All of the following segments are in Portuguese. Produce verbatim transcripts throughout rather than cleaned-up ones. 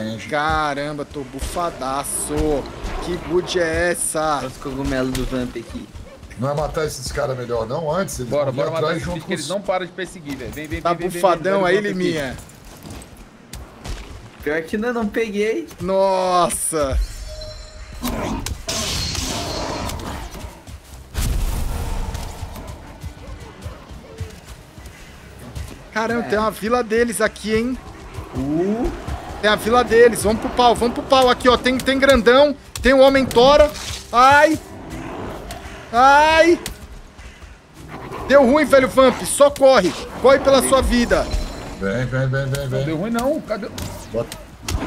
range. Caramba, tô bufadaço. Que good é essa? Olha os cogumelos do Vamp aqui. Não é matar esses caras melhor, não? Antes, eles Bora, vão vir bora matar atrás esses junto bichos com que eles os... não param de perseguir, velho. Vem, vem, Tá vem, vem, bufadão vem, aí, vem, vem, Liminha? Pior que não, não peguei. Nossa. Caramba, É. tem uma vila deles aqui, hein? Uh, Tem a vila deles. Vamos pro pau, vamos pro pau. Aqui, ó. Tem, tem grandão. Tem o Homem Tora. Ai. Ai. Deu ruim, velho Vamp. Só corre. Corre pela sua vida. Vem, vem, vem, vem, Não vem. deu ruim, não. Cadê? Bota.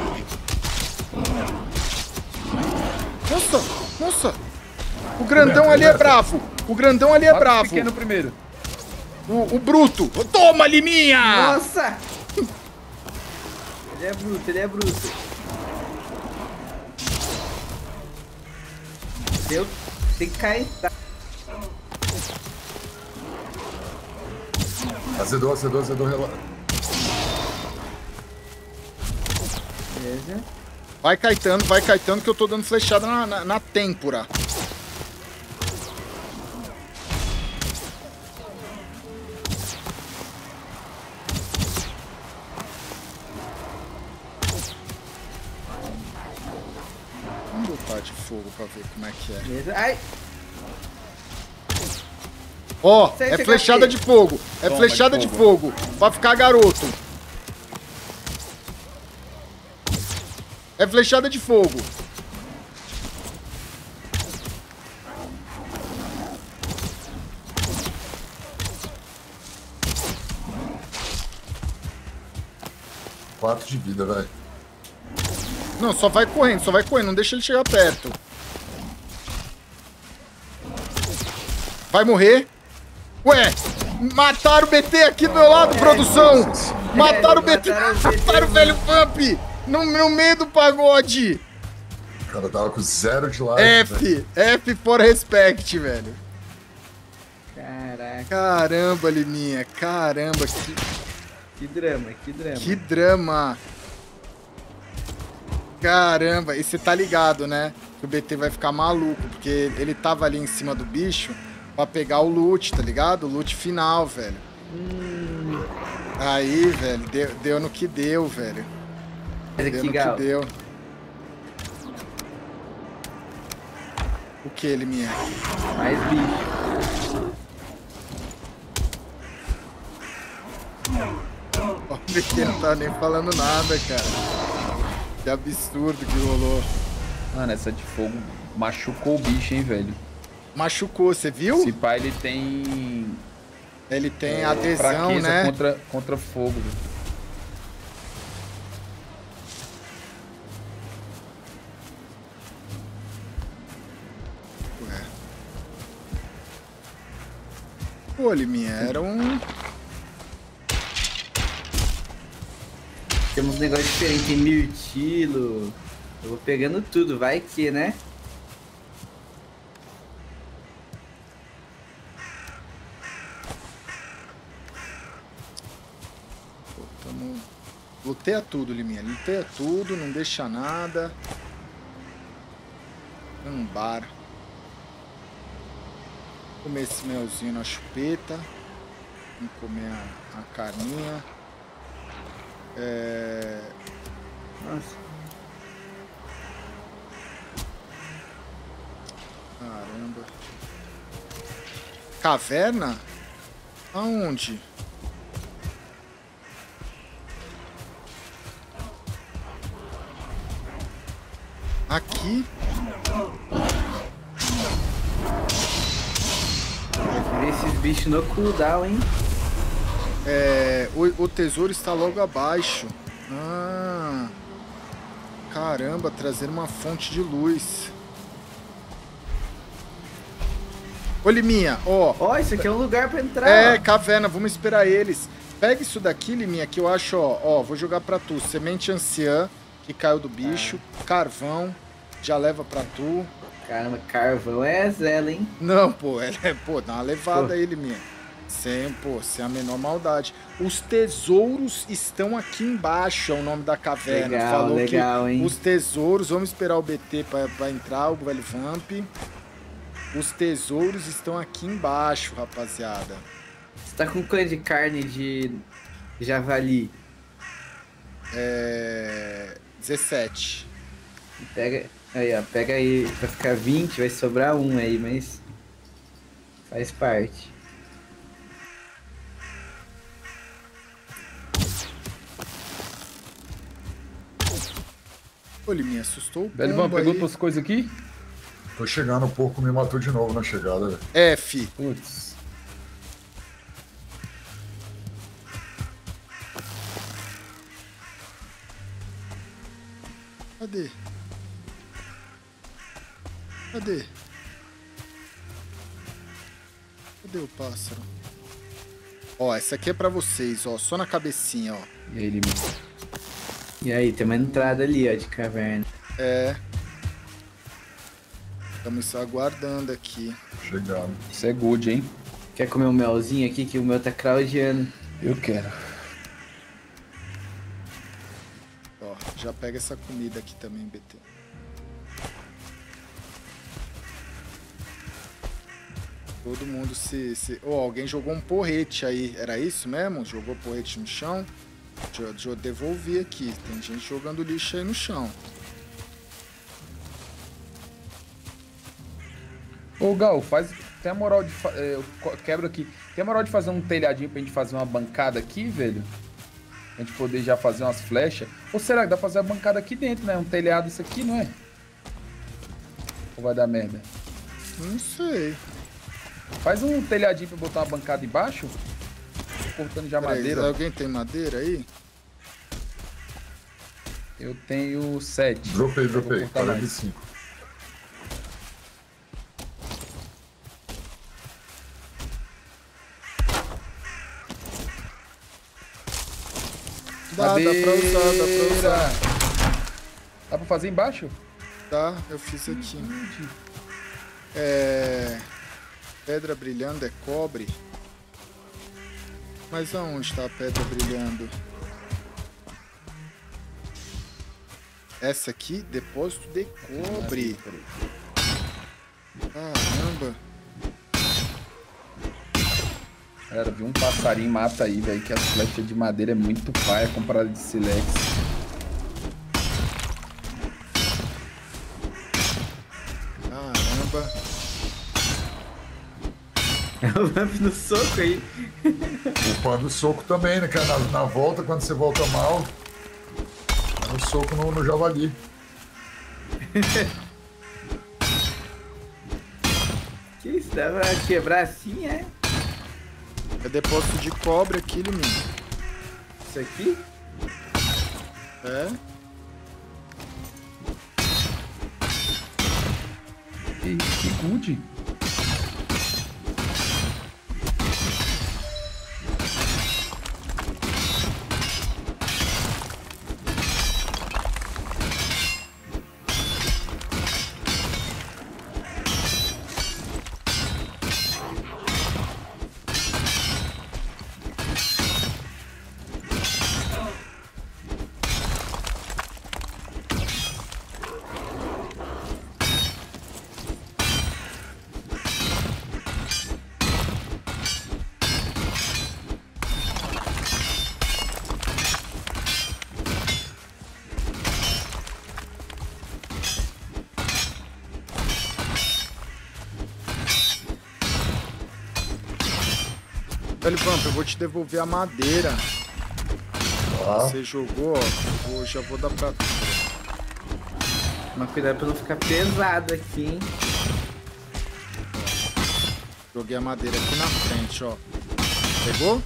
Nossa, nossa. O grandão ali é bravo. O grandão ali é Mata o bravo. pequeno primeiro. O, o bruto. Toma, Liminha. nossa! Ele é bruto, ele é bruto. Deu. Tem que cair. Tá. Azedou, azedou, azedou. Rela... Beleza. Vai Caetano, vai Caetano que eu tô dando flechada na, na, na têmpora. Vamos botar de fogo pra ver como é que é. Beleza. Ai! Ó, Sete é flechada H P. de fogo. É Toma, flechada de de fogo. Pra ficar garoto. É flechada de fogo. Quatro de vida, velho. Não, só vai correndo, só vai correndo. Não deixa ele chegar perto. Vai morrer. Ué, mataram o B T aqui do meu lado, produção. Mataram o B T. Mataram o B T, Mataram o velho Vamp. No, no meio do pagode. O cara tava com zero de life, velho. F. F for respect, velho. Caraca, Caramba, Liminha. Caramba, que, que drama, que drama. que drama. Caramba, e você tá ligado, né? Que o B T vai ficar maluco, porque ele tava ali em cima do bicho pra pegar o loot, tá ligado? O loot final, velho. Hum, Aí, velho, deu, deu no que deu, velho. mas Deu aqui, no Gal. que deu. O que, Liminha? Mais bicho. Ó, o B T não tá nem falando nada, cara. Que absurdo que rolou. Mano, essa de fogo machucou o bicho, hein, velho. Machucou, você viu? Esse pai, ele tem... Ele tem é, adesão, fraqueza né? contra, contra fogo, velho. Ué. Pô, Liminha, era um... Temos um negócio diferente, tem mirtilo. Eu vou pegando tudo, vai que, né? Pô, tamo... Luteia tudo, Liminha. Luteia tudo, não deixa nada. Ambara. Comer esse melzinho na chupeta. Vamos comer a, a carninha. É... Nossa. Caramba. Caverna? Aonde? Aqui? Ver esses bichos no cooldown, hein? É, o, o tesouro está logo abaixo. Ah, caramba, trazer uma fonte de luz. Ô, Liminha, ó. Ó, isso aqui é um lugar pra entrar. É, ó. caverna, vamos esperar eles. Pega isso daqui, Liminha, que eu acho, ó. Ó, vou jogar pra tu. Semente anciã, que caiu do bicho. Carvão, já leva pra tu. Caramba, carvão é zela, hein? Não, pô, é, pô, dá uma levada Pô. aí, Liminha. Sem, pô, sem a menor maldade. Os tesouros estão aqui embaixo, é o nome da caverna. Legal, Falou legal, que hein? os tesouros, vamos esperar o B T pra, pra entrar, o velho Vamp. Os tesouros estão aqui embaixo, rapaziada. Você tá com quanto de carne de javali? É... dezessete. Pega aí, ó, pega aí, vai ficar vinte, vai sobrar um aí, mas faz parte. Pô, ele me assustou o Velho, vamos, pombo pegou aí. tuas coisas aqui? Tô chegando, o porco me matou de novo na chegada, velho. F. Putz. Cadê? Cadê? Cadê o pássaro? Ó, essa aqui é pra vocês, ó. Só na cabecinha, ó. E aí, Limão? E aí, tem uma entrada ali, ó, de caverna. É. Estamos só aguardando aqui. Chegando. Isso é good, hein? Quer comer um melzinho aqui, que o meu tá craudiano. Eu quero. Ó, já pega essa comida aqui também, B T. Todo mundo se... se... Oh, alguém jogou um porrete aí. Era isso mesmo? Jogou porrete no chão? Deixa eu, deixa eu devolver aqui. Tem gente jogando lixo aí no chão. Ô, Gal, faz... Tem a moral de... Fa... é, eu co- quebro aqui. Tem a moral de fazer um telhadinho pra gente fazer uma bancada aqui, velho? Pra gente poder já fazer umas flechas. Ou será que dá pra fazer a bancada aqui dentro, né? Um telhado isso aqui, não é? Ou vai dar merda? Não sei. Faz um telhadinho pra botar uma bancada embaixo. Tô cortando já Peraí, madeira. alguém tem madeira aí? Eu tenho sete. Dropei, Eu vou dropei. cortar mais. quarenta e cinco. Dá, dá pra usar, dá pra usar. Dá pra fazer embaixo? Tá, eu fiz aqui. É... Pedra brilhando é cobre. Mas aonde está a pedra brilhando? Essa aqui, depósito de cobre. Caramba. Galera, vi um passarinho mata aí, velho, que as flechas de madeira é muito paia comparada de silex. Caramba. O Vamp no soco aí. Upando o soco também, né, cara? Na, na volta, quando você volta mal, é no soco no, no javali. Que isso, dá pra quebrar assim, é? É depósito de cobre aqui, menino. Isso aqui? É? Que, que good. Velho Vamp, eu vou te devolver a madeira. Tá? Você jogou, ó. Vou, já vou dar pra... Mas cuidado pra não ficar pesado aqui, hein? Joguei a madeira aqui na frente, ó. Pegou?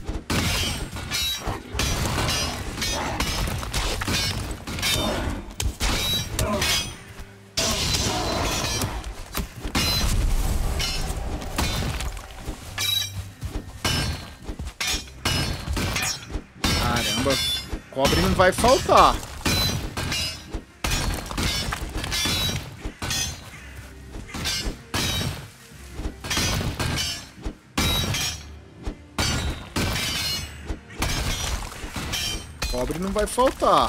Caramba, cobre não vai faltar. Cobre não vai faltar.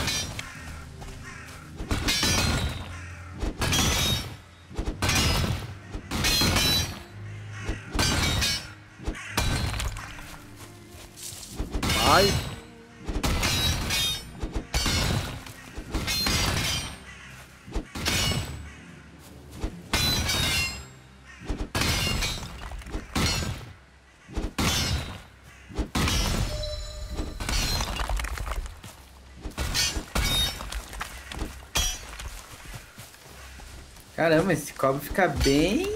Vai. Caramba, esse cobre fica bem...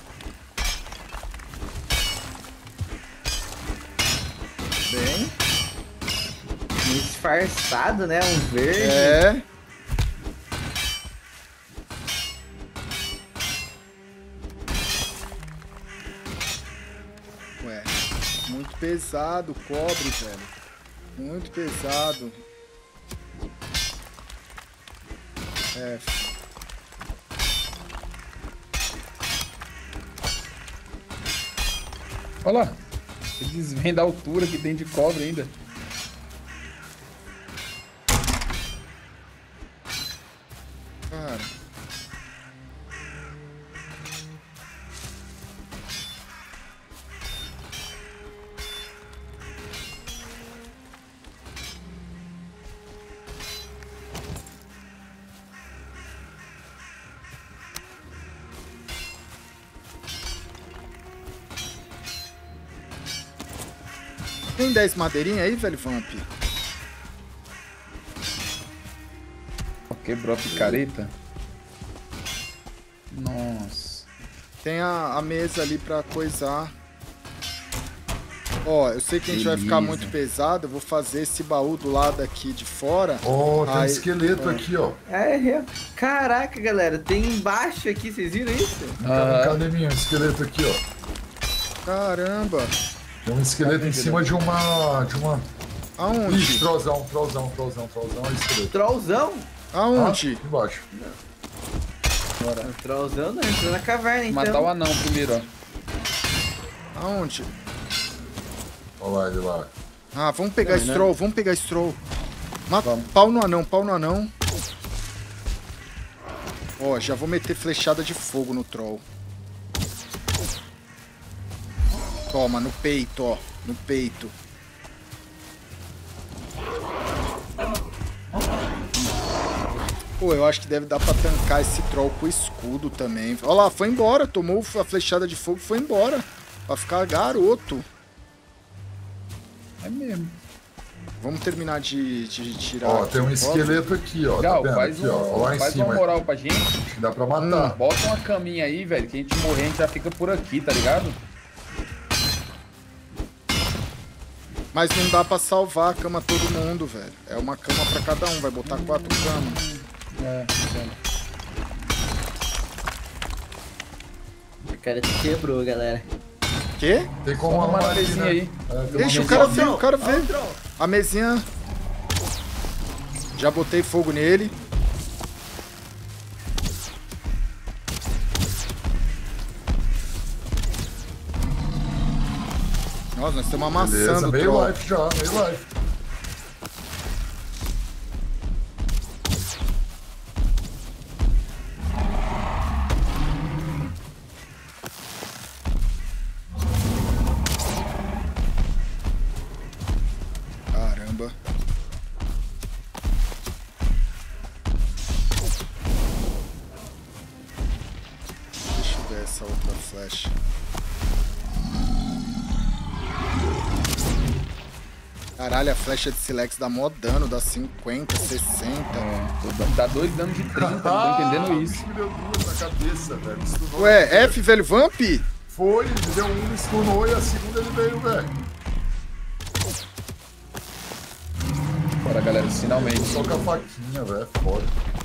Bem. meio disfarçado, né? Um verde. É. Ué, muito pesado o cobre, velho. Muito pesado. É. Olha lá. Eles vêm da altura que tem de cobre ainda. Cara. Tem dez madeirinhas aí, velho, Vamp? Quebrou a picareta. Nossa. Tem a, a mesa ali pra coisar. Ó, eu sei que a gente vai ficar Beleza. muito pesado. Eu vou fazer esse baú do lado aqui de fora. Ó, tem um Aí- esqueleto ó. aqui, ó. É, é. Caraca, galera, tem embaixo aqui, vocês viram isso? Ah, Cadê mim? Um esqueleto aqui, ó. Caramba. Tem um esqueleto em cima de uma. de uma. Ixi, Aonde? trozão, trozão, trozão, trozão, é esqueleto. Trollzão? Aonde? Ah, embaixo. O trollzão não entrou na caverna, então. matar o anão primeiro, ó. Aonde? Olha lá, ele lá. Ah, vamos pegar Não, né? Stroll, vamos pegar Stroll. Ma- Vamos. Pau no anão, pau no anão. Ó, já vou meter flechada de fogo no troll. Toma, no peito, ó. No peito. Pô, eu acho que deve dar pra tancar esse troll com escudo também. Ó lá, foi embora. Tomou a flechada de fogo e foi embora. Pra ficar garoto. É mesmo. Vamos terminar de, de tirar. Ó, aqui tem um o cobre. esqueleto aqui, ó. Legal, Tá vendo? faz, Aqui, ó. um, Lá em faz cima. uma moral pra gente. Acho que dá pra matar. Bota uma caminha aí, velho, que a gente morrer, a gente já fica por aqui, tá ligado? Mas não dá pra salvar a cama todo mundo, velho. É uma cama pra cada um, vai botar quatro camas. É, O cara te quebrou, galera. Quê? Tem como Só uma arrumar aqui, mesinha né? aí. É, tem uma Deixa o mesinha. cara Ó, ver, o cara ó, vê. troll. A mesinha. Já botei fogo nele. Nossa, nós estamos Beleza, amassando o meio troll. life já, meio life. Caramba. Deixa eu ver essa outra flecha. Caralho, a flecha de Silex dá mó dano, dá cinquenta, sessenta. é. Dá dois danos de trinta, não tô entendendo isso. Me deu duas na cabeça, velho. Me stunou. Ué, F, velho, Vamp? Foi, ele me deu um, me stunou e a segunda ele veio, velho. Bora, galera, finalmente. Só com a faquinha, velho. É foda.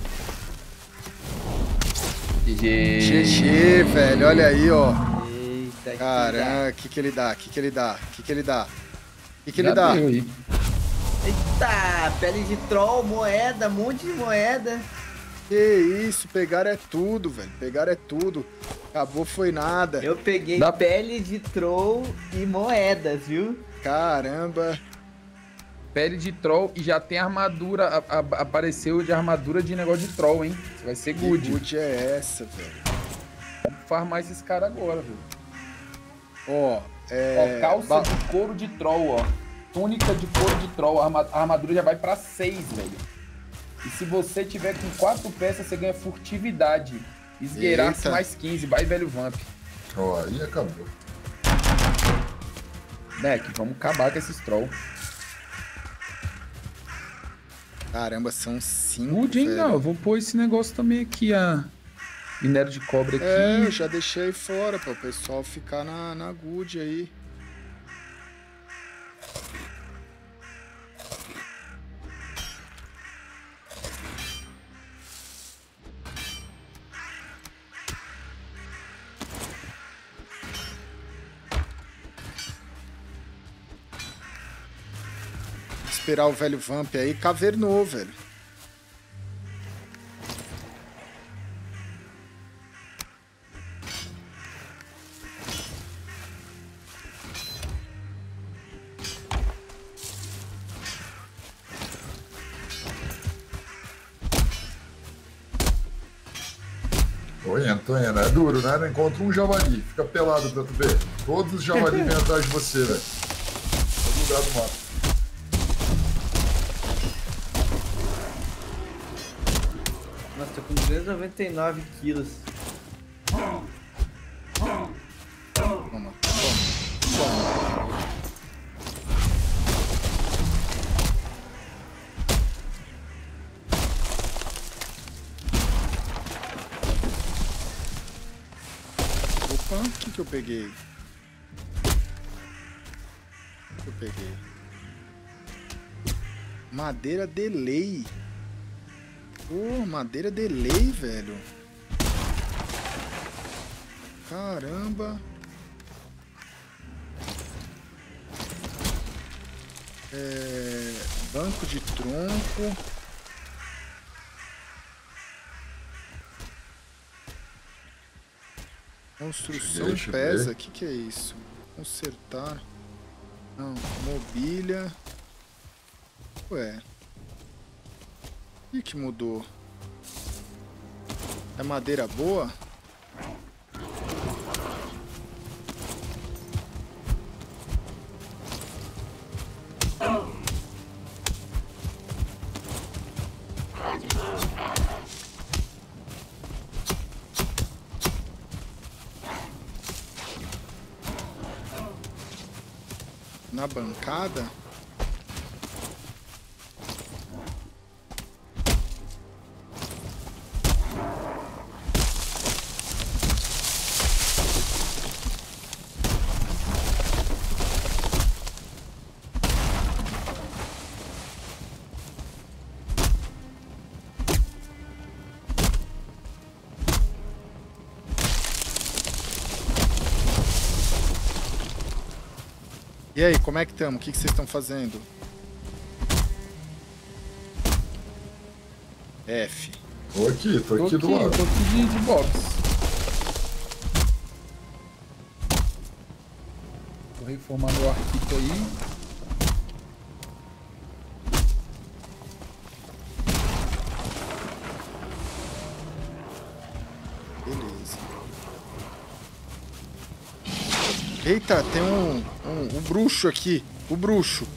G G. G G, velho, olha aí, ó. Eita, que Caramba, o que que ele dá? O que que ele dá? O que que ele dá? O que que Já ele dá? deu aí. Eita, pele de troll, moeda, um monte de moeda. Que isso, pegar é tudo, velho. Pegar é tudo. Acabou, foi nada. Eu peguei Dá- pele de troll e moedas, viu? Caramba. Pele de troll e já tem armadura. A, a, apareceu de armadura de negócio de troll, hein? Você vai ser good. Que good é essa, velho? Vamos farmar esses caras agora, velho. Ó, é... Ó, calça ba- de couro de troll, ó. Túnica de couro de troll. A arma- a armadura já vai pra seis, velho. E se você tiver com quatro peças, você ganha furtividade. Esgueiraço Eita. mais quinze. Vai, velho Vamp. Ó, aí acabou. Mac, vamos acabar com esses troll. Caramba, são cinco, Good, hein? velho. Não, eu vou pôr esse negócio também aqui, a minério de cobre aqui. É, eu já deixei fora para o pessoal ficar na, na good aí. Esperar o velho Vamp aí, cavernou, velho. Oi, Antônio, é duro, né? Não encontra um javali, fica pelado pra tu ver. Todos os javalis vêm atrás de você, velho. Todo lugar do mato. Nossa, tô com duzentos e noventa e nove quilos. Toma, toma, toma. Opa, o que que eu peguei? O que eu peguei? Madeira delay. Pô, madeira delay, velho. Caramba. É, banco de tronco. Construção Deixa eu pesa. ver. O que, que é isso? Consertar. Não, mobília. Ué. O que, que mudou? É madeira boa? Na bancada? E aí, como é que estamos? O que que vocês estão fazendo? F. Tô aqui, tô, Tô aqui aqui, do lado. tô aqui de, de box. Tô reformando o arquito aí. Beleza. Eita, tem um, um, um bruxo aqui. O bruxo.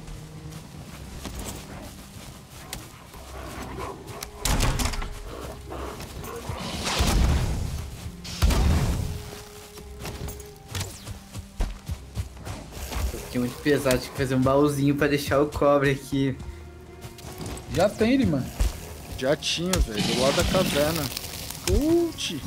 Fiquei muito pesado, tinha que fazer um baúzinho pra deixar o cobre aqui. Já tem ele, mano. Já tinha, velho. Do lado da caverna. Putz.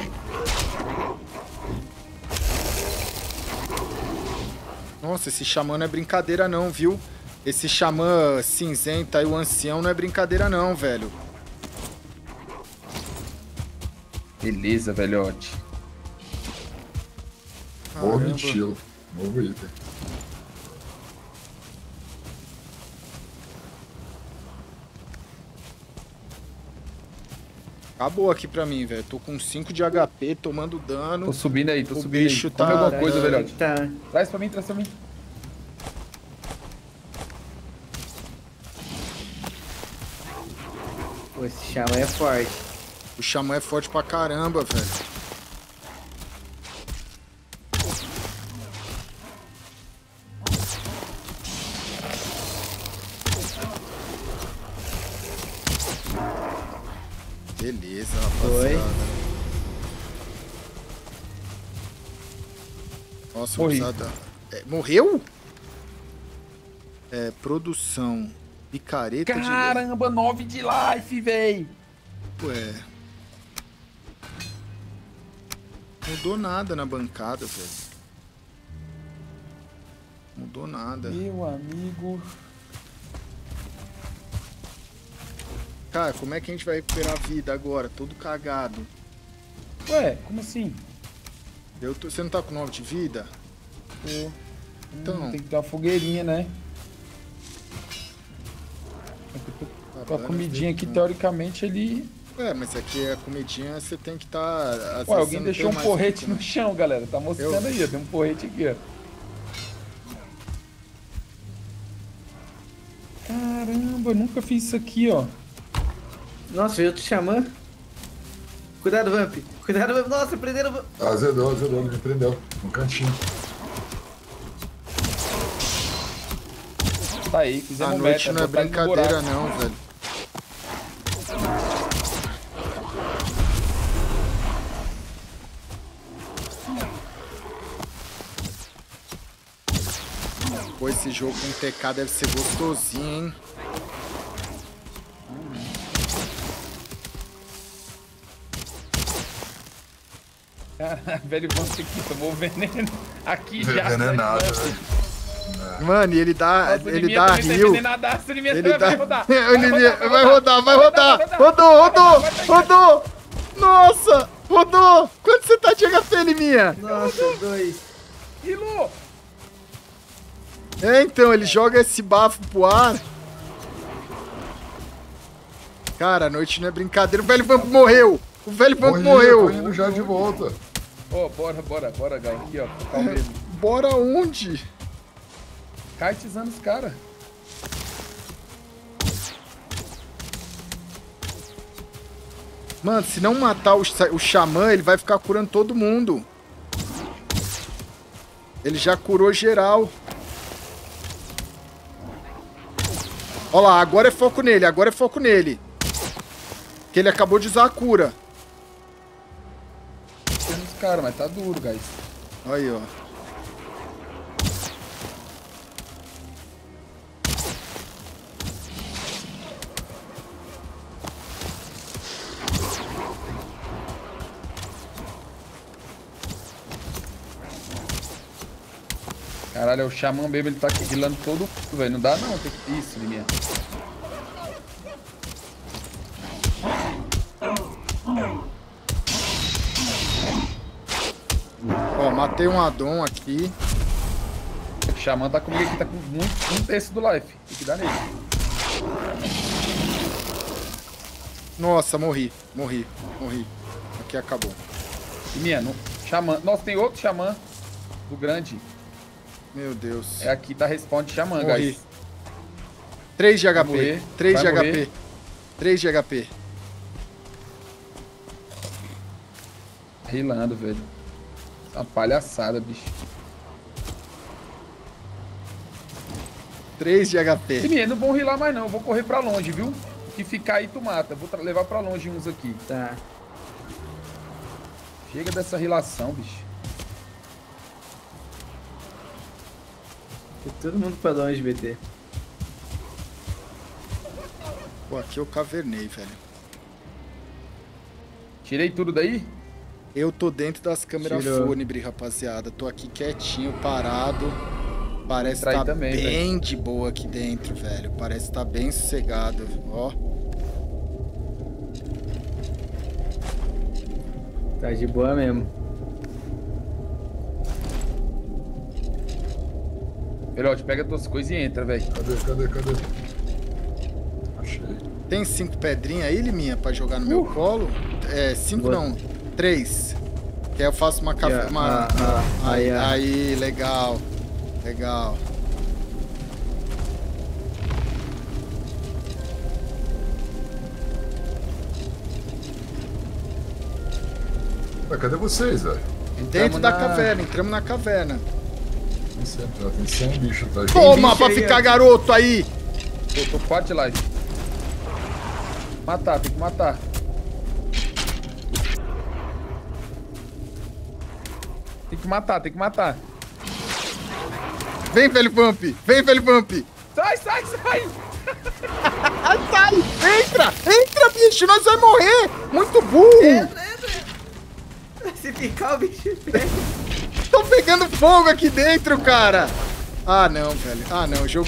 Nossa, esse xamã não é brincadeira não, viu? Esse xamã cinzento aí, o ancião, não é brincadeira não, velho. Beleza, velhote. Morro Caramba. estilo. Novo item. Acabou aqui pra mim, velho. Tô com cinco de H P, tomando dano. Tô subindo aí, tô O subindo bicho aí. tá- Come alguma coisa, Tá, velhote. tá. Traz pra mim, traz pra mim. esse xamã é forte. O xamã é forte pra caramba, velho. Beleza, rapaziada. Nossa, Morri. usada. É, morreu? É, produção. Picareta Caramba, nove de life, véi. de... Ué. Mudou nada na bancada, velho. Mudou nada. Meu amigo. Cara, como é que a gente vai recuperar a vida agora? Todo cagado. Ué, como assim? Eu tô... Você não tá com nove de vida? Pô. Então. Hum, tem que ter uma fogueirinha, né? Com a comidinha aqui, teoricamente, ele... É, mas aqui a comidinha você tem que estar... Tá, Ué, alguém deixou um porrete no chão, galera. Tá mostrando Eu... aí, ó. Tem um porrete aqui, ó. Caramba, eu nunca fiz isso aqui, ó. Nossa, veio outro xamã. Cuidado, Vamp. Cuidado, Vamp. Nossa, prenderam o Vamp. Azedou, azedou, me prendeu. No cantinho. Tá aí, A fizemos noite meta. não é botar ele no brincadeira buraco. não, velho. Pô, esse jogo com T K deve ser gostosinho, hein? Caralho, velho, vamos aqui, tomou veneno. Aqui já. Envenenado, velho. velho. Mano, e ele dá, Nossa, o ele Liminha dá também tá rio. envenenadaço, o Liminha Ele também dá... vai rodar. O Liminha- vai rodar, vai rodar. Rodou, rodou, rodou. Nossa, rodou. Quanto você tá de H P, Liminha? Nossa, dois. Hilo! É, então, ele joga esse bafo pro ar. Cara, a noite não é brincadeira. O velho Vamp morreu. O velho Vamp Morri, morreu. tô indo já de volta. Ó, bora, bora, bora, Gai. Aqui, ó. Calma mesmo. Bora onde? Kaitizando os caras. Mano, se não matar o, xa- o xamã, ele vai ficar curando todo mundo. Ele já curou geral. Ó lá, agora é foco nele, agora é foco nele. Que ele acabou de usar a cura. Tendo os caras, mas tá duro, guys. Aí, ó. Caralho, é o Xamã mesmo, ele tá aqui healando todo mundo, velho. Não dá não, tem que... Isso, Liminha. Ó, matei um Adon aqui. O Xamã tá comigo aqui, tá com muito, um terço do life. Tem que dar nele. Nossa, morri, morri, morri. Aqui acabou. Liminha, no... Xamã. Nossa, tem outro Xamã do grande. Meu Deus. É aqui, tá respawn de Xamã, Morri. guys. três de Vai H P. morrer, três de vai H P. morrer. três de H P. Healando, velho. Uma palhaçada, bicho. três de H P. Liminha, não vão healar mais não. Eu vou correr pra longe, viu? O que ficar aí, tu mata. Vou tra- levar pra longe uns aqui. Tá. Chega dessa relação, bicho. Foi todo mundo pra longe, B T. Pô, aqui eu cavernei, velho. Tirei tudo daí? Eu tô dentro das câmeras Tirou. fúnebre, rapaziada. Tô aqui quietinho, parado. Parece Entra aí tá também, bem de boa aqui dentro, velho. Parece tá bem sossegado, ó. Tá de boa mesmo. Perote, pega tuas coisas e entra, velho. Cadê, cadê, cadê? Achei. Tem cinco pedrinhas aí, Liminha, pra jogar no meu colo? É, cinco Boa. não. Três. Que aí eu faço uma café. Yeah, Uma... ah, ah, aí, aí, ah. aí, legal. Legal. Ué, cadê vocês, velho? Dentro da na- caverna, entramos na caverna. Tem cem, tem cem bichos atrás. Toma bicho pra aí, ficar ó. garoto aí! Tô, tô quatro de live. Matar, tem que matar. Tem que matar, tem que matar. Vem, velho Vamp! Vem, velho Vamp! Sai, sai, sai! Ai, sai! Entra! Entra, bicho! Nós vamos morrer! Muito burro! Entra, entra. Se ficar, o bicho pega. Tô pegando fogo aqui dentro, cara! Ah, não, velho. Ah, não. O jogo...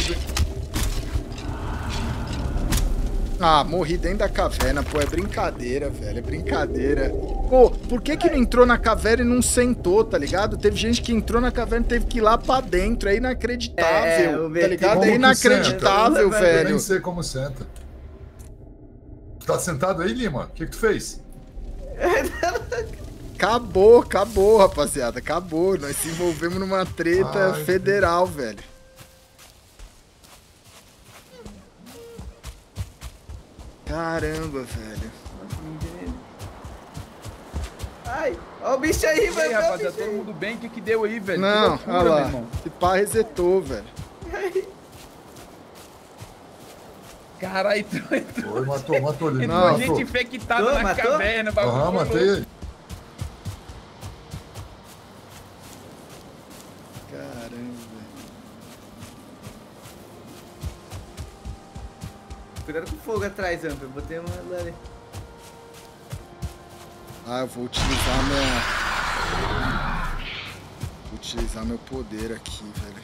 Ah, morri dentro da caverna, pô. É brincadeira, velho. É brincadeira. Pô, por que que não entrou na caverna e não sentou, tá ligado? Teve gente que entrou na caverna e teve que ir lá pra dentro. É inacreditável, É, o tá ligado? Como É que inacreditável, senta? Eu velho. nem sei como senta. Tá sentado aí, Lima? O que que tu fez? Acabou, acabou, rapaziada. Acabou. Nós se envolvemos numa treta Ai, federal, velho. Caramba, velho. Ai, ó o bicho aí, E aí, velho. rapaziada, todo mundo bem? O que que deu aí, velho? Não, que olha loucura, meu lá. irmão. Esse pá resetou, velho. Caralho, entrou, entrou. Oi, matou, matou ele. Entrou Não. gente Matou. infectada Matou, na matou? caverna. bagulho Aham, foi matei louco. ele. Caramba, velho. Cuidado com o fogo atrás, Amp. Eu botei uma ali. Ah, eu vou utilizar minha... Vou utilizar meu poder aqui, velho.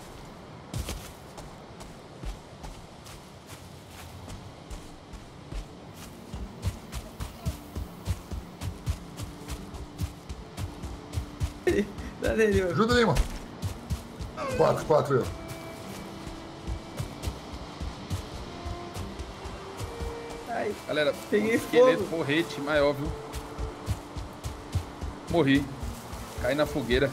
Dá nele, ó. Ajuda, Lima. Quatro, quatro eu. Ai, Galera, Peguei um esqueleto fogo. porrete maior, viu? Morri. Caí na fogueira.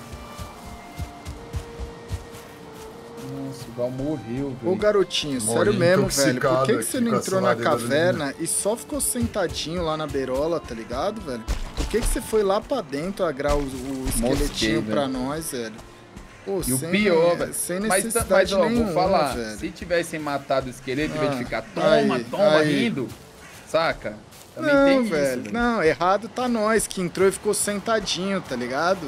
Nossa, o Gal morreu, Ô, velho. garotinho, Morri sério mesmo, velho. Por que, que intoxicado você aqui não com entrou essa na ladeira caverna e só ficou sentadinho lá na beirola, tá ligado, velho? Por que, que você foi lá pra dentro agrar o, o esqueletinho Mosquei, pra velho. nós, velho? Pô, E o sem, pior, velho. sem Mas, necessidade mas ó, nenhuma, vou falar. velho. Se tivessem matado o esqueleto, em vez de Ah, ficar toma, aí, toma, aí. rindo, saca? Também Não, tem velho. isso, Não, errado tá nós, que entrou e ficou sentadinho, tá ligado?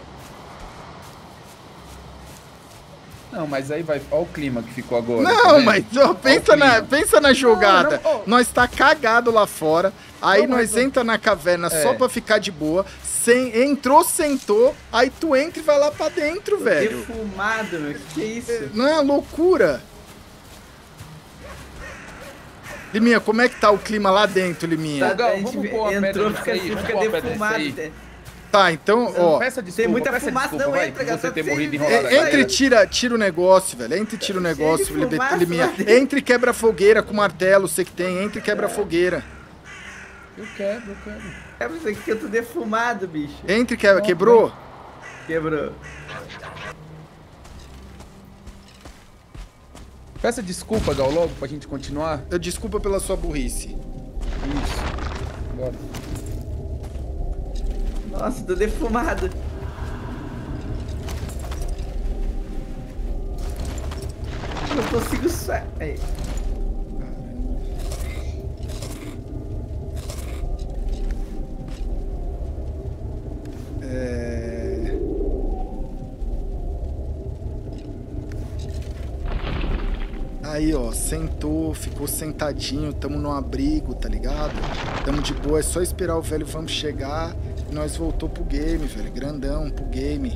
Não, mas aí vai. Olha o clima que ficou agora. tá Não, vendo? mas ó, pensa, Olha o na, clima. pensa na jogada. Não, não, ó. Nós tá cagado lá fora, aí Não, nós mas- entra na caverna É. só pra ficar de boa, sem, entrou, sentou, aí tu entra e vai lá pra dentro, velho. defumado, meu. Que que é isso? Não é loucura? Liminha, como é que tá o clima lá dentro, Liminha? Tá. Gal, a gente vamos pôr uma pedra entrou, nisso fica, aí, assim, vamos fica pôr uma pedra defumado. nisso aí. né? Tá, então, ó. Peça desculpa, muita peça fumaça, desculpa, não vai, entra, por você Gal, ter tá morrido cheio de- enrolado. É, Vai, entre e vai. tira, tira o negócio, velho. Entre e tira o negócio, de Libe- fumaça Liminha. lá dentro. Entre e quebra a fogueira com o martelo, você que tem. Entre e quebra a fogueira. Eu quero, eu quero. É por isso aqui que eu tô defumado, bicho. Entre e quebra. Quebrou? Quebrou. Peça desculpa, Gal, logo pra gente continuar. Eu desculpa pela sua burrice. Isso. Bora. Nossa, tô defumado. Eu não consigo sair. Aí. É... Aí, ó, sentou, ficou sentadinho, tamo no abrigo, tá ligado? Tamo de boa, é só esperar o velho Vamp chegar e nós voltou pro game, velho. Grandão, pro game.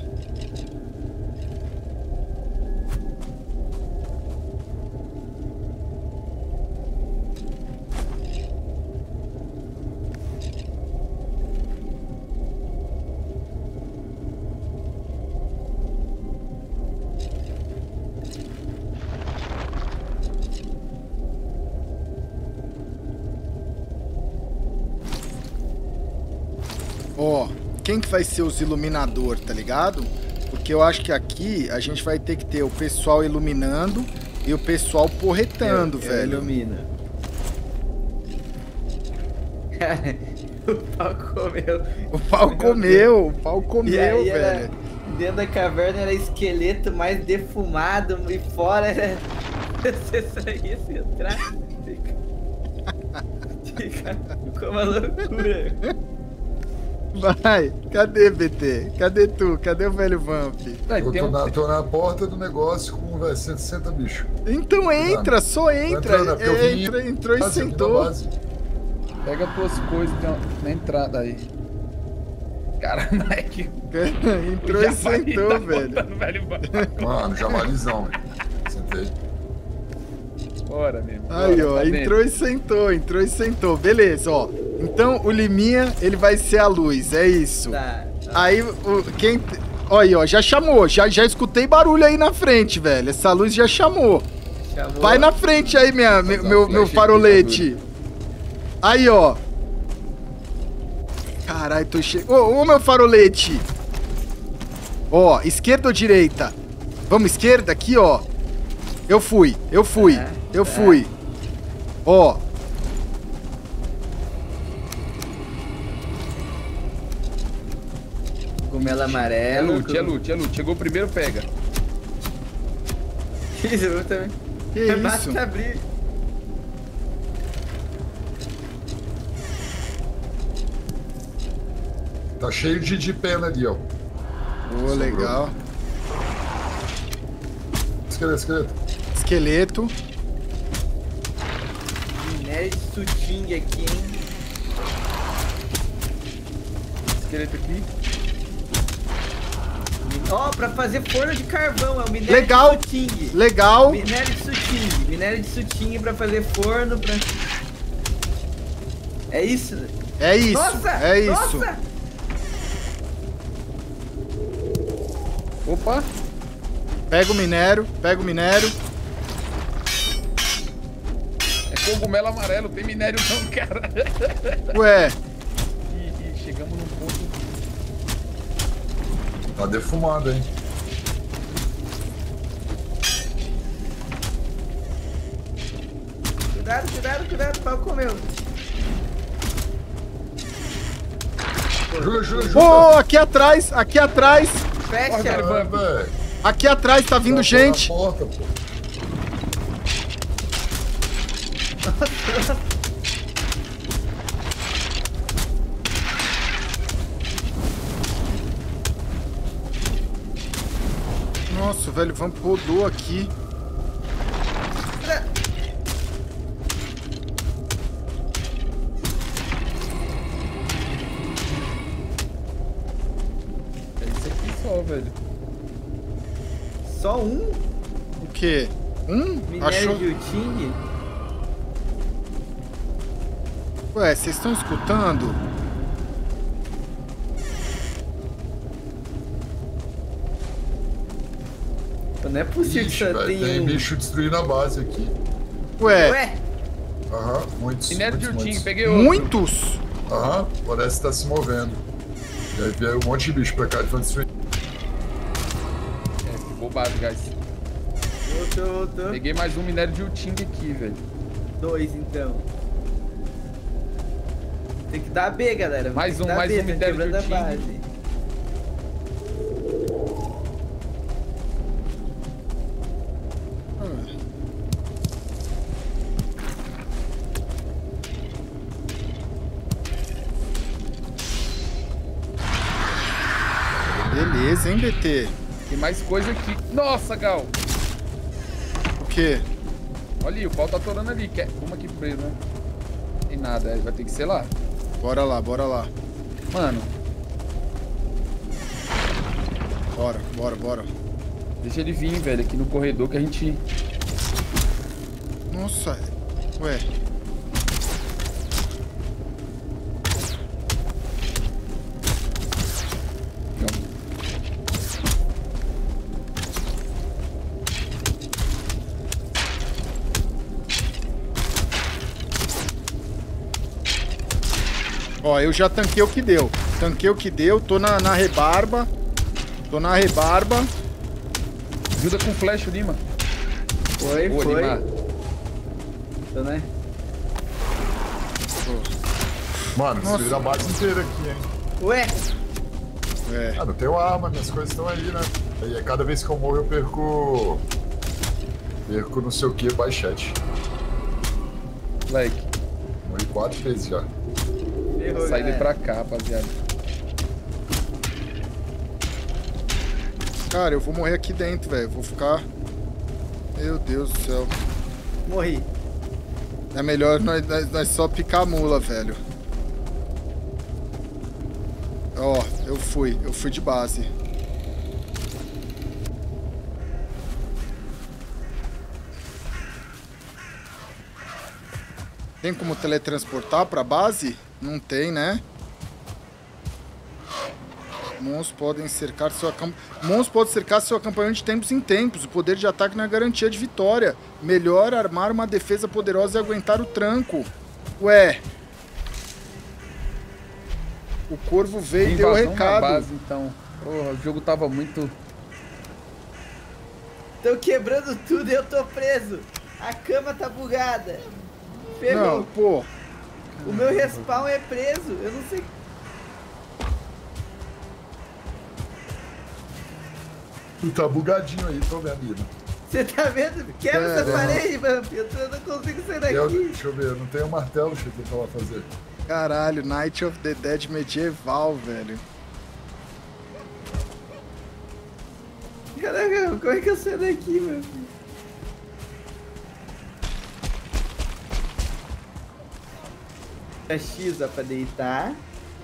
Ó, quem que vai ser os iluminador, tá ligado? Porque eu acho que aqui a gente vai ter que ter o pessoal iluminando e o pessoal porretando, Eu- eu velho. ilumino. O pau comeu. O pau comeu, o pau E comeu, aí era, velho. dentro da caverna era esqueleto mais defumado e fora era... Você saía, você entrar, fica... Fica... Ficou uma loucura. Vai, cadê, B T? Cadê tu? Cadê o velho Vamp? Véi, Eu tem tô, um... na, tô na porta do negócio com, velho, cento e sessenta bichos. Então entra, só entra. entrando, é porque eu É, vim entra, entrou e base, eu vim na sentou. base. Pega as tuas coisas, tem uma... na entrada aí. Cara, Mike. Entrou e sentou, velho. velho. Mano, javalizão, velho. Sentei. Bora, mesmo. Aí, bora, ó, tá entrou dentro. e sentou, entrou e sentou. Beleza, ó. Então o Liminha, ele vai ser a luz, é isso. Tá. Aí, o, quem... Olha aí, ó, já chamou, já, já escutei barulho aí na frente, velho. Essa luz já chamou. Chamou. Vai na frente aí, minha, meu, Tá, meu, flash meu aqui, farolete. Aí, ó. Caralho, tô cheio. Ô, ô, meu farolete. Ó, esquerda ou direita? Vamos, esquerda aqui, ó. Eu fui, eu fui, É, eu é. fui. Ó. Cogumelo É amarelo. loot, é loot, é loot. Chegou primeiro, pega. Isso, eu também. Que isso? Basta abrir. Tá cheio de, de pena ali, ó. Ô, legal. Esqueleto, esqueleto. Esqueleto. Minério de suting aqui, hein? Esqueleto aqui. Ó, pra fazer forno de carvão, é o minério Legal. de suting. Legal. Minério de suting. Minério de suting pra fazer forno, pra... É isso? É isso, Nossa! é isso. Nossa! Opa. Pega o minério, pega o minério. É cogumelo amarelo, tem minério não, cara. Ué, E, e chegamos num ponto... Tá defumado, hein? Cuidado, cuidado, cuidado, pau comeu. Jura, jura, ô, jura. aqui atrás, aqui atrás. Fecha. É, velho. Aqui atrás tá vindo Tá gente. na porta, pô. Nossa, o velho Vamp rodou aqui. É isso aqui só, velho. Só um O quê? Um? minério Achou? de uting? Ué, vocês estão escutando? Não é possível Ixi, que só velho, tem tem um. bicho destruindo a base aqui. Ué, Ué, Aham, muitos. Minério de muitos, urtinho, muitos. peguei outro. muitos? Aham, parece que tá se movendo. E aí veio um monte de bicho pra cá de destruir. É, que bobagem, guys. voltou, voltou. Peguei mais um minério de urtinho aqui, velho. Dois, então. Tem que dar B, galera. Mais Tem que um, dar mais B, um tá minério de quebrando a uting. base. Beleza, hein, B T? Tem mais coisa aqui. Nossa, Gal. O quê? Olha aí, o pau tá atorando ali. Quer... Vamos aqui preso, né? Tem nada, é, vai ter que ser lá. Bora lá, bora lá. Mano, Bora, bora, bora. deixa ele vir, velho, aqui no corredor que a gente... Nossa, ué. Ó, eu já tanquei o que deu. Tanquei o que deu, tô na, na rebarba. Tô na rebarba. Ajuda com flash, Lima. Foi, Boa, foi. Lima. Tô, né? Mano, Nossa. destruíram a base inteira aqui, hein? Ué, É. Ah, não tenho arma, minhas coisas estão aí, né? Aí cada vez que eu morro eu perco. Perco não sei o que, baixete. Moleque, Morri quatro vezes já. ferrou, sai de galera. pra cá, rapaziada. Cara, eu vou morrer aqui dentro, velho. Vou ficar... Meu Deus do céu. Morri. É melhor nós, nós, nós só picar a mula, velho. Ó, eu fui. Eu fui de base. Tem como teletransportar pra base? Não tem, né? Monstros podem cercar seu acamp... Monstros podem cercar seu acampamento de tempos em tempos. O poder de ataque não é garantia de vitória. Melhor armar uma defesa poderosa e aguentar o tranco. Ué. O corvo veio e deu o Invasão na recado. base, então. Porra, o jogo tava muito... Tô quebrando tudo e eu tô preso. A cama tá bugada. Ferrou. Não, pô. O meu respawn é preso. Eu não sei. Tu tá bugadinho aí, tô vendo, Ida. Você tá vendo? Quebra É, essa é. parede, Vamp. Eu, tô- eu não consigo sair Eu, daqui. deixa eu ver, eu não tenho martelo, deixa eu ver o que eu vou fazer. Caralho, Night of the Dead medieval, velho. Caraca, como é que eu saio daqui, meu filho? A X ó, pra deitar.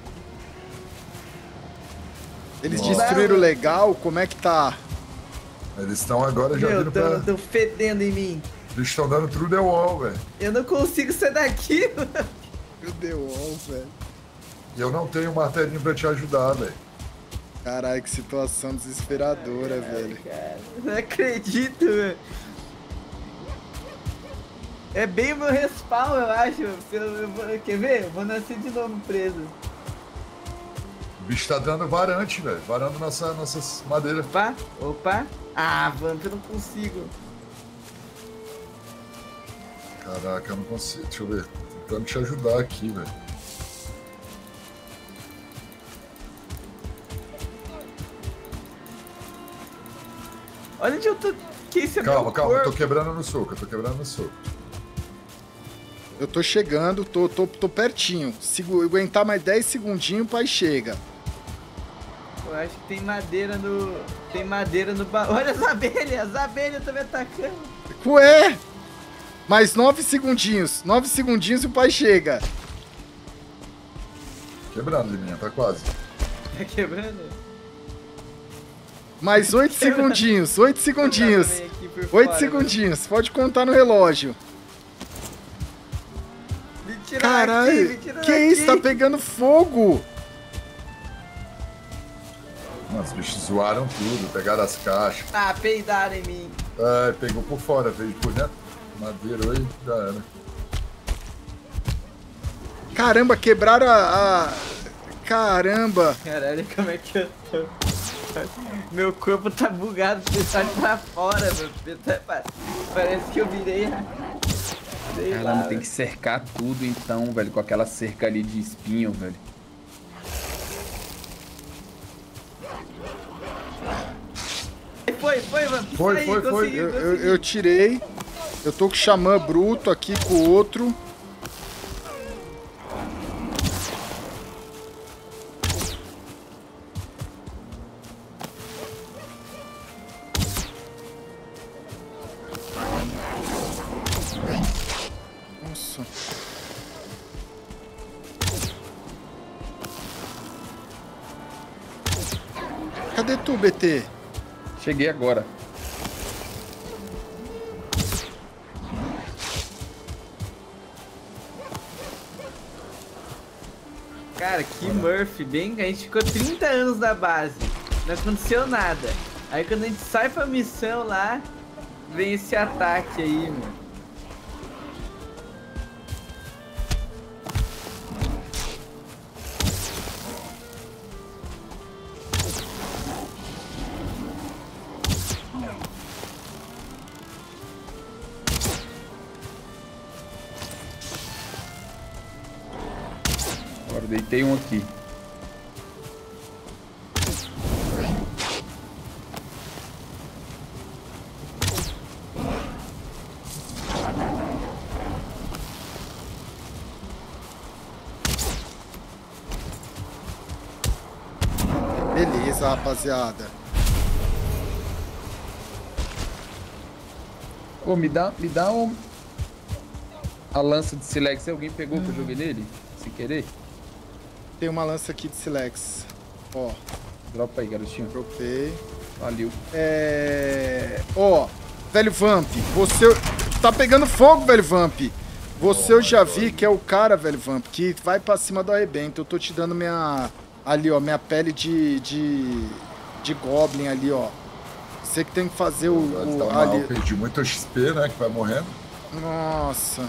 Eles Nossa. destruíram o legal, como é que tá? Eles estão agora já Meu, vindo tão, pra. tão fedendo em mim. Eles estão dando through the wall, velho. Eu não consigo sair daqui, mano. Meu Deus, velho. E eu não tenho martelinho pra te ajudar, velho. Caralho, que situação desesperadora, velho. Cara, não acredito, velho. É bem o meu respawn, eu acho. Eu, eu vou- quer ver? Eu vou nascer de novo preso. O bicho tá dando varante, velho. Varando nossa, nossas madeiras. Opa, opa. Ah, Vamp, eu não consigo. Caraca, eu não consigo. Deixa eu ver. Tô tentando te ajudar aqui, velho. Olha onde eu tô. Que isso é Calma, meu calma, eu tô corpo. quebrando no soco, eu tô quebrando no soco. Eu tô chegando, tô, tô, tô pertinho. Se gu- aguentar mais dez segundinhos, o pai chega. Eu acho que tem madeira no. Tem madeira no baú. Olha as abelhas! As abelhas estão me atacando. Ué! Mais nove segundinhos. Nove segundinhos e o pai chega. Quebrando, Liminha, tá quase. Tá quebrando? Mais oito segundinhos. Oito segundinhos. Vem aqui por Oito fora, segundinhos. Pode contar no relógio. Me tira daqui, me Caralho, tira que daqui. isso? Tá pegando fogo. Mano, os bichos zoaram tudo, pegaram as caixas. Ah, peidaram em mim. É, pegou por fora, veio por dentro. Madeira aí, já era. Caramba, quebraram a... a- Caramba. Caralho, como é que eu tô? Meu corpo tá bugado, tá pra fora, meu. Tá- Parece que eu virei. Sei lá, Caramba, tem velho. que cercar tudo então, velho, com aquela cerca ali de espinho, velho. Foi, foi, mano. Foi, Isso aí, foi, foi. consegui, Eu, eu, consegui. eu tirei. Eu tô com o xamã bruto aqui com o outro. Nossa. Cadê tu, B T? Cheguei agora. Cara, que Murphy, bem. A gente ficou trinta anos na base. Não aconteceu nada. Aí quando a gente sai pra missão lá, vem esse ataque aí, mano. Eu deitei um aqui. Beleza, rapaziada. Ô, me dá, me dá um... a lança de silex. Alguém pegou hum. que eu joguei nele? Sem querer? Tem uma lança aqui de silex. Ó. Dropa aí, garotinho. Dropei. Valeu. É... Ó, velho Vamp, você... Tá pegando fogo, velho Vamp. Você eu já vi que é o cara, velho Vamp, que vai pra cima do arrebento. Eu tô te dando minha... Ali, ó, minha pele de... De, de Goblin ali, ó. Você que tem que fazer o... o tá mal, ali. perdi muito X P, né, que vai morrendo. Nossa.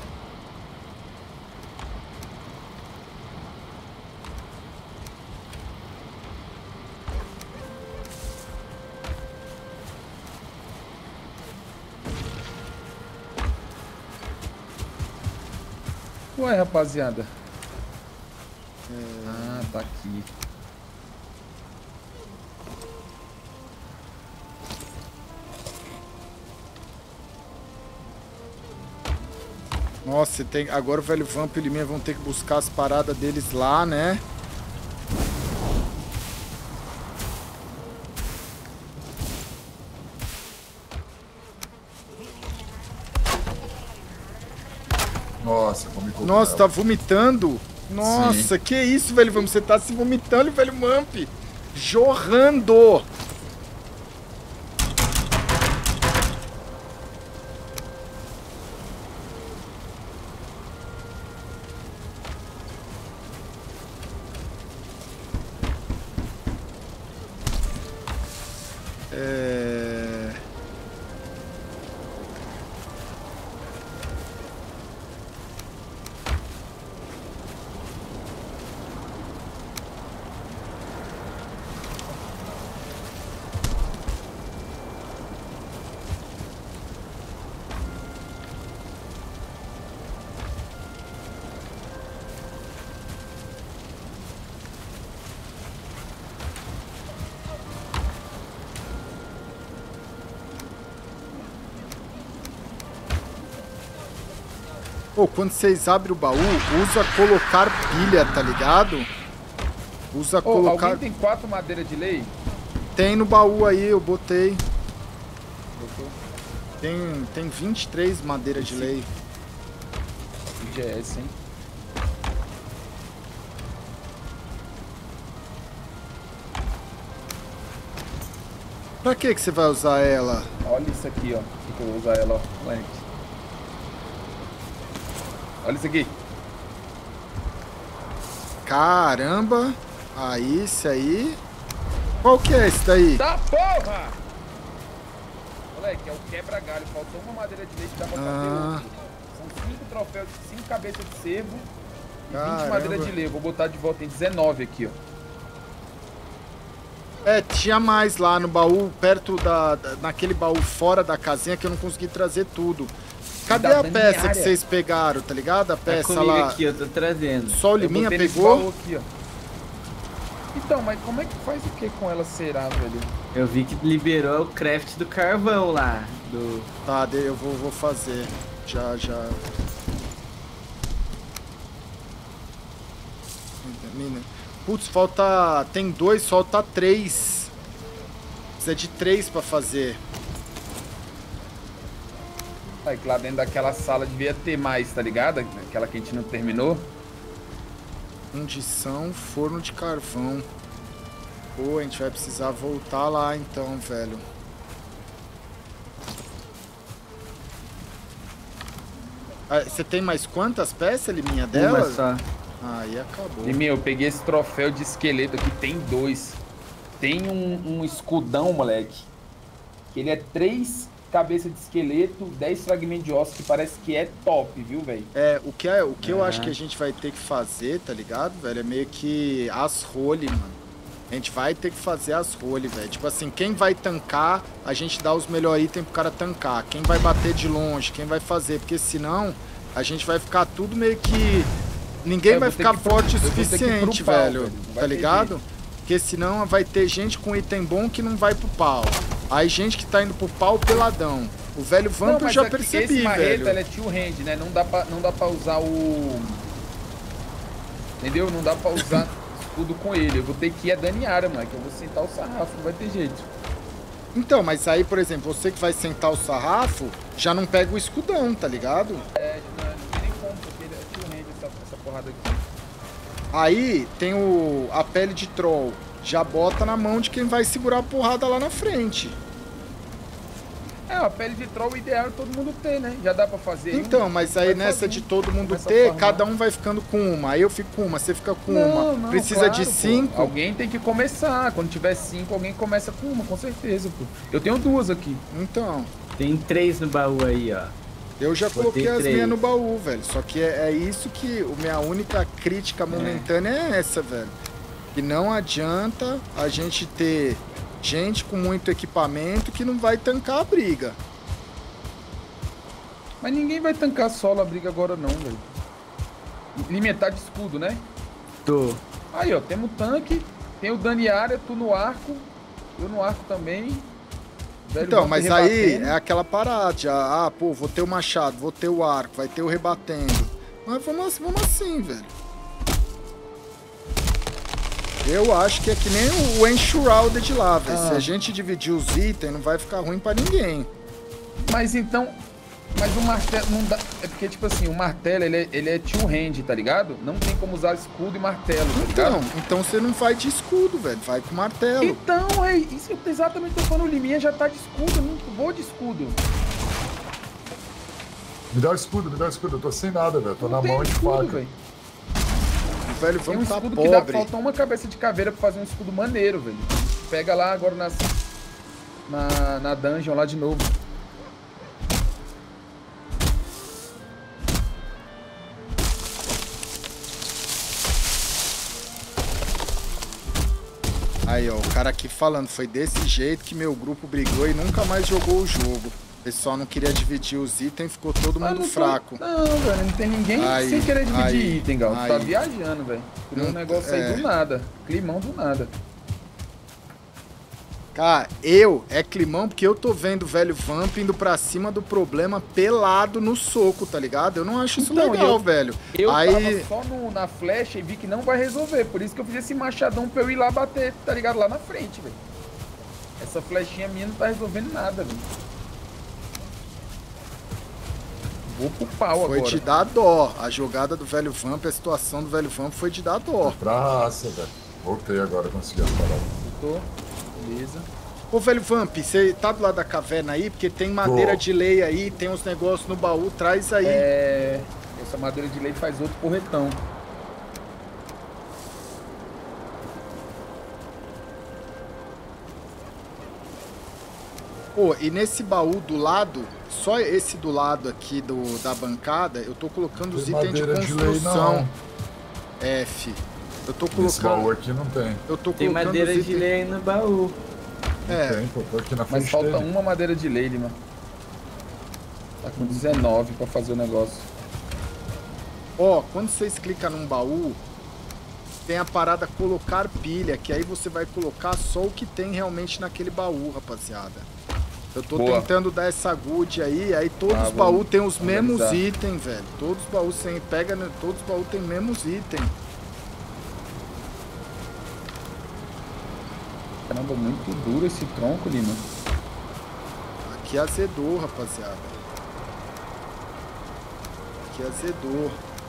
Ué, rapaziada. É... Ah, tá aqui. Nossa, tem... agora o velho Vamp e o Liminha vão ter que buscar as paradas deles lá, né? Nossa, como me Nossa, tá vomitando? Nossa, Sim. que isso, velho Vamp? Você tá se vomitando, velho Vamp? Jorrando! É... Pô, quando vocês abrem o baú, usa colocar pilha, tá ligado? Usa oh, colocar... Alguém tem quatro madeiras de lei? Tem no baú aí, eu botei. Botou? Tem, tem vinte e três madeiras de lei. G S, hein? Pra que que você vai usar ela? Olha isso aqui, ó. Que eu vou usar ela, ó. Lente. Olha isso aqui. Caramba. Aí, esse aí. Qual que é esse daí? Tá porra! Moleque, é o quebra-galho. Faltou uma madeira de leite, dá pra fazer ah. outro. São cinco troféus, cinco cabeças de cervo e Caramba. vinte madeiras de lei. Vou botar de volta em dezenove aqui, ó. É, tinha mais lá no baú, perto da, da... Naquele baú fora da casinha que eu não consegui trazer tudo. Cadê a peça que vocês pegaram, tá ligado? A peça tá lá. Aqui, eu tô trazendo. Só o Liminha pegou? Aqui, ó. Então, mas como é que faz o que com ela será, velho? Eu vi que liberou o craft do carvão lá. Do... Tá, eu vou, vou fazer. Já, já. Putz, falta... Tem dois, falta três. Precisa de três pra fazer. Aí, lá dentro daquela sala devia ter mais, tá ligado? Aquela que a gente não terminou. Fundição, forno de carvão. Pô, a gente vai precisar voltar lá então, velho. Ah, você tem mais quantas peças, Liminha, dela? Uma só. Aí acabou. Liminha, eu peguei esse troféu de esqueleto aqui, tem dois. Tem um, um escudão, moleque. Ele é três... cabeça de esqueleto, dez fragmentos de osso, que parece que é top, viu, velho? É, o que, é, o que ah. eu acho que a gente vai ter que fazer, tá ligado, velho? É meio que as role, mano. A gente vai ter que fazer as role, velho. Tipo assim, quem vai tancar, a gente dá os melhores itens pro cara tancar. Quem vai bater de longe, quem vai fazer. Porque senão, a gente vai ficar tudo meio que ninguém Eu vai vou ter ficar que pro- forte o eu vou ter que ir pro suficiente, pau, velho. velho. Não vai Tá ter ligado? jeito. Porque senão vai ter gente com item bom que não vai pro pau. Aí gente que tá indo pro pau peladão. O velho Não, Vamp eu mas já aqui, percebi, esse marreta, velho. ele é tio hand, né? Não dá, pra, não dá pra usar o... Entendeu? Não dá pra usar escudo com ele. Eu vou ter que ir a Daniara, mano, que eu vou sentar o sarrafo, não vai ter jeito. Então, mas aí, por exemplo, você que vai sentar o sarrafo, já não pega o escudão, tá ligado? É, não, não tem nem como, porque ele é tio hand essa, essa porrada aqui. Aí tem o a pele de troll. Já bota na mão de quem vai segurar a porrada lá na frente. É, a pele de troll o ideal é todo mundo ter, né? Já dá pra fazer. Então, uma, mas aí vai nessa fazer, de todo mundo começa a ter, farmar. cada um vai ficando com uma. Aí eu fico com uma, você fica com Não, uma. não, Precisa claro, de pô. cinco. Alguém tem que começar. Quando tiver cinco, alguém começa com uma, com certeza, pô. Eu tenho duas aqui. Então, Tem três no baú aí, ó. eu já Botei coloquei as três. minhas no baú, velho. Só que é, é isso que a minha única crítica momentânea é essa, velho. Que não adianta a gente ter gente com muito equipamento que não vai tancar a briga. Mas ninguém vai tancar solo a briga agora não, velho. Limitar de escudo, né? Tô. Aí, ó, temos o tanque, tem o Daniara, tu no arco, eu no arco também. Velho Então, Vamp mas aí rebatendo. é aquela parada, já, ah, pô, vou ter o machado, vou ter o arco, vai ter o rebatendo. Mas vamos, vamos assim, velho. Eu acho que é que nem o Enshrouded lá, velho. Ah. Se a gente dividir os itens, não vai ficar ruim pra ninguém. Mas então, mas o martelo não dá, é porque tipo assim, o martelo ele é, ele é two hand, tá ligado? Não tem como usar escudo e martelo, tá Então, ligado? então você não vai de escudo, velho. Vai com martelo. Então, é isso que eu exatamente tô falando, o Liminha já tá de escudo, eu não vou de escudo. Me dá o escudo, me dá o escudo. Eu tô sem nada, velho. Tô Não na tem mão de escudo, faca. velho. O velho Tem um vamos tá escudo que dá, pobre. falta uma cabeça de caveira pra fazer um escudo maneiro, velho. Pega lá agora nas, na, na dungeon lá de novo. Aí, ó, o cara aqui falando, foi desse jeito que meu grupo brigou e nunca mais jogou o jogo. O pessoal não queria dividir os itens, ficou todo Ah, mundo não tô- fraco. Não, velho, não tem ninguém Aí, sem querer dividir aí, item, Gal. Tu tá aí. viajando, velho. Criou um Não- negócio é. aí do nada. Climão do nada. Cara, eu é climão porque eu tô vendo o velho Vamp indo pra cima do problema pelado no soco, tá ligado? Eu não acho isso Então, legal, eu- velho. Eu Aí, tava só no- na flecha e vi que não vai resolver. Por isso que eu fiz esse machadão pra eu ir lá bater, tá ligado? Lá na frente, velho. Essa flechinha minha não tá resolvendo nada, velho. Vou pro pau foi agora. de dar dó. A jogada do velho Vamp, a situação do velho Vamp foi de dar dó. Pra raça, velho. Voltei agora, consegui as paradas. Tô. Beleza. Ô, velho Vamp, você tá do lado da caverna aí? Porque tem madeira Tô. de lei aí, tem uns negócios no baú, traz aí. É... Essa madeira de lei faz outro porretão. Pô, e nesse baú do lado, só esse do lado aqui do, da bancada, eu tô colocando os Tem itens de madeira de lei, construção. não. F. Eu tô Nesse baú colocando. aqui não tem. Eu tô Tem colocando madeira os de itens. lei aí no baú. É, Tem, pô. Tô aqui na Mas frente falta dele. uma madeira de lei, mano. Tá com dezenove pra fazer o negócio. ó, quando vocês clicam num baú, tem a parada colocar pilha, que aí você vai colocar só o que tem realmente naquele baú, rapaziada. Eu tô Boa. tentando dar essa good aí, aí todos Ah, os baús tem os vamos mesmos organizar. itens, velho. Todos os baús você pega, né, todos os baús tem os mesmos itens. Caramba, muito duro esse tronco, Lima. Aqui azedou, rapaziada. Aqui azedou.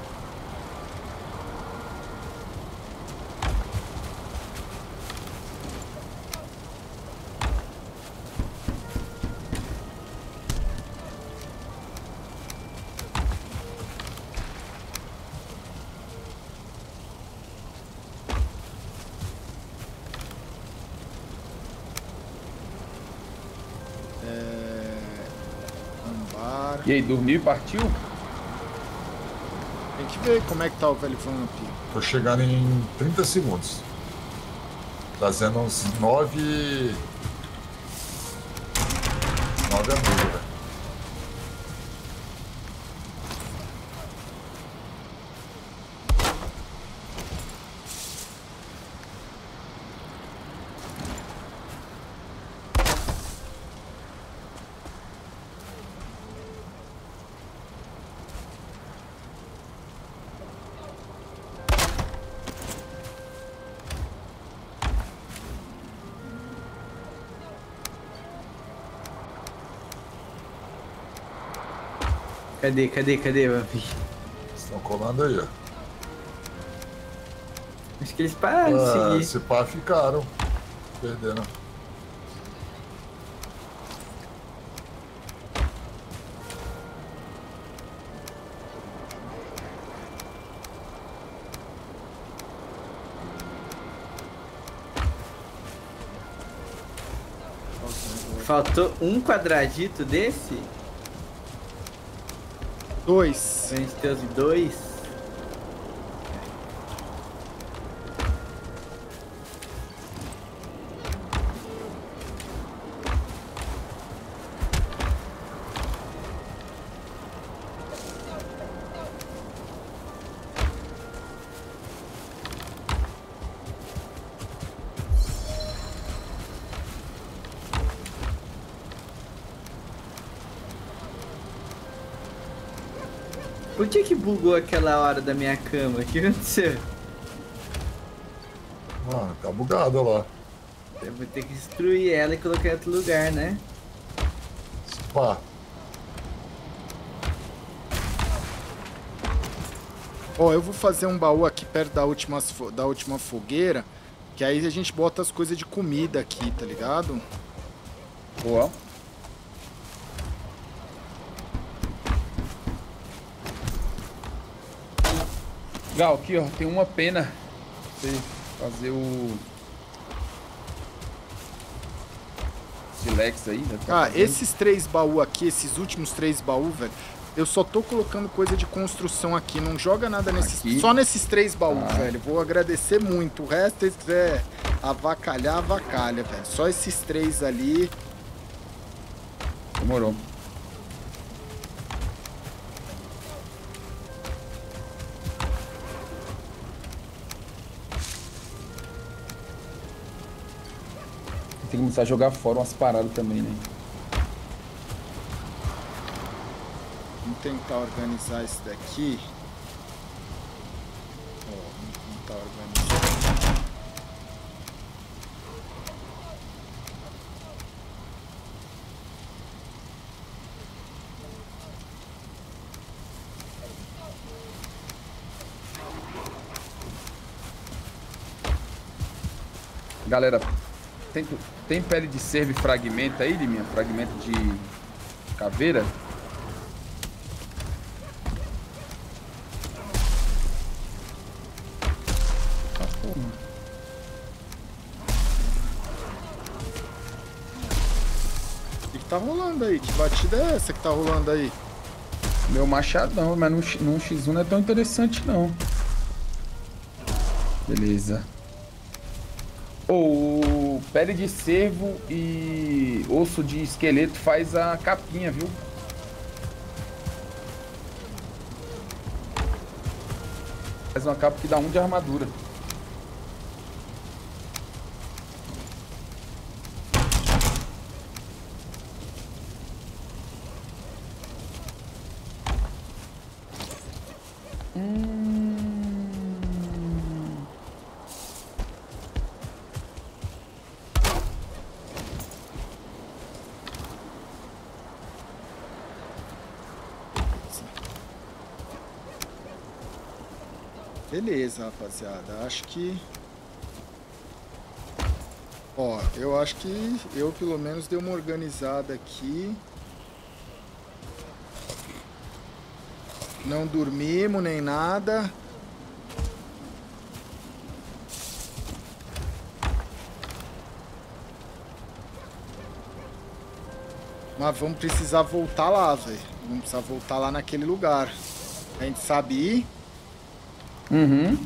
É... Ambar. E aí, dormiu e partiu? Tem que ver como é que tá o velho Vamp. Tô chegando em trinta segundos. Fazendo uns nove. nove amigos, velho. Cadê, cadê, cadê, Vampir? Estão colando aí, ó. Acho que eles pararam de Ah, seguir. se pá, ficaram. Perderam. Faltou um quadradito desse? Dois. Pra gente ter os dois. Por que que bugou aquela hora da minha cama? O que aconteceu? Ah, tá bugado lá. Eu vou ter que destruir ela e colocar em outro lugar, né? Se pá. Ó, eu vou fazer um baú aqui perto da última, da última fogueira, que aí a gente bota as coisas de comida aqui, tá ligado? Boa. Gal, aqui ó, tem uma pena pra você fazer o Silex aí, né? Tá Ah, fazendo. esses três baús aqui, esses últimos três baús, velho, eu só tô colocando coisa de construção aqui, não joga nada nesses, Aqui. só nesses três baús, Ah. velho. Vou agradecer muito. O resto, se quiser avacalhar, avacalha, velho. Só esses três ali. Demorou. Tem que começar a jogar fora umas paradas também, né? Vamos tentar organizar isso daqui. Ó, vamos tentar organizar. Galera, tem, tem pele de cervo e fragmento aí, de minha? Fragmento de caveira? Ah, porra. O que, que tá rolando aí? Que batida é essa que tá rolando aí? Meu machadão, mas no, X- no X um não é tão interessante, não. Beleza. O pele de cervo e osso de esqueleto faz a capinha, viu? Faz uma capa que dá um de armadura. Hum... Beleza, rapaziada. Acho que... Ó, eu acho que eu pelo menos dei uma organizada aqui. Não dormimos nem nada. Mas vamos precisar voltar lá, velho. Vamos precisar voltar lá naquele lugar. A gente sabe ir. Uhum.